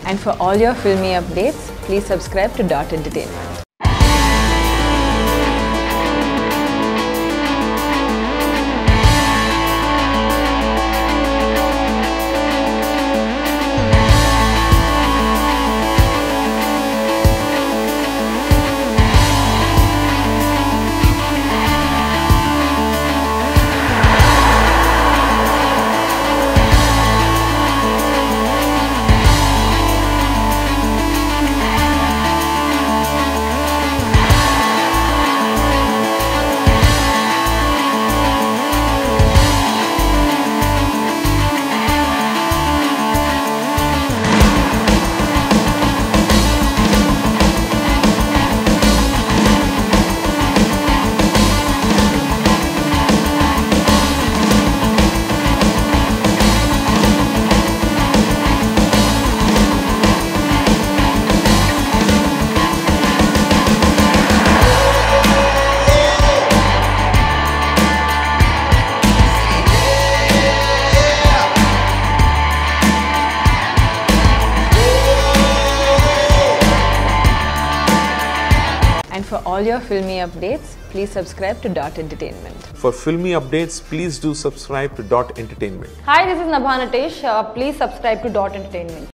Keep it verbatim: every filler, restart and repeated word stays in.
And for all your filmy updates, please subscribe to Dot Entertainment. And for all your filmy updates, please subscribe to Dot Entertainment. For filmy updates, please do subscribe to Dot Entertainment. Hi, this is Nabha Natesh. Uh, please subscribe to Dot Entertainment.